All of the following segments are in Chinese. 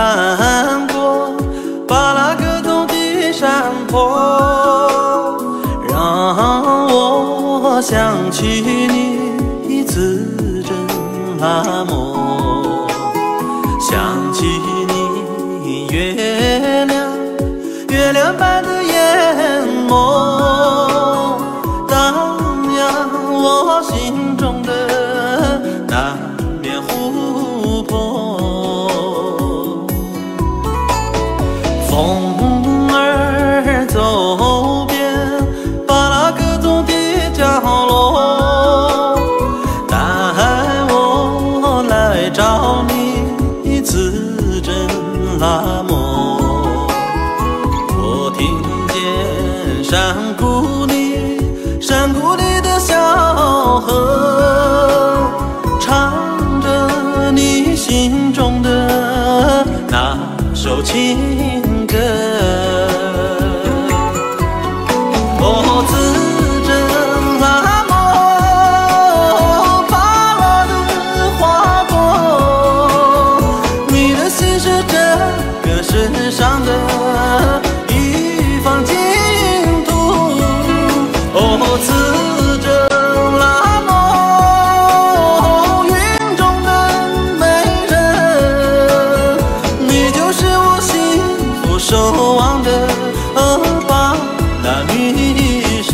穿过巴拉格宗的山坡，让我想起你自真拉莫，想起你月亮般的眼眸，荡漾我心中的那面湖泊。风儿走遍巴拉格宗的角落，带我来找你自真拉莫。我听见山谷里的小河，唱着你心中的那首情歌。哦，自真拉莫，巴拉的花朵，你的心是这个世上的一方净土。哦，自真拉莫，云中的美人，你就是我幸福守望的巴拉女神。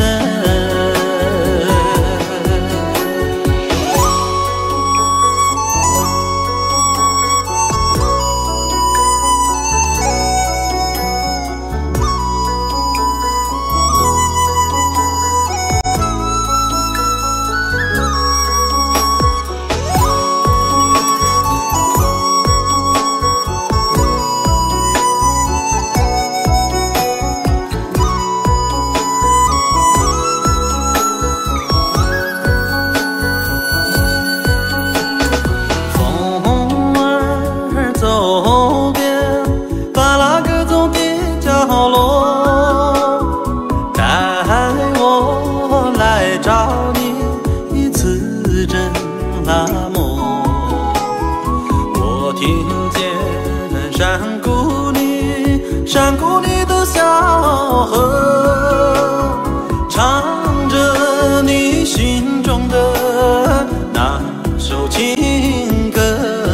走遍巴拉格宗的角落，带我来找你自真拉莫。我听见山谷里的小河，唱着你心中的那首情歌。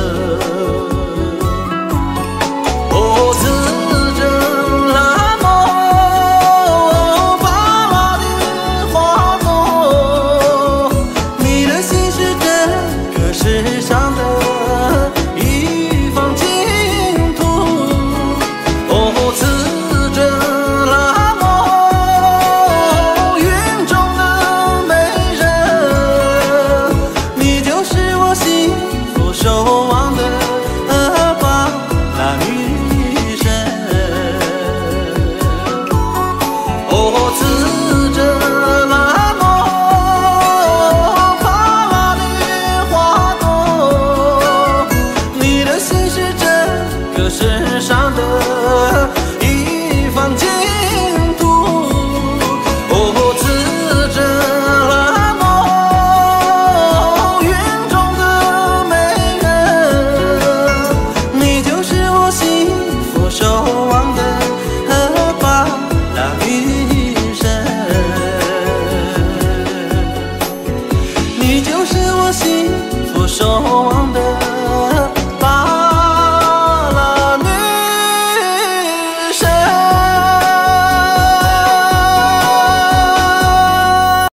世上的一方净土。哦，自真拉莫，云中的美人，你就是我幸福守望的巴拉女神。哦，自真拉莫，世上的一方净土。哦，自真拉莫，云中的美人，你就是我幸福守望的巴拉女神。你就是我幸福守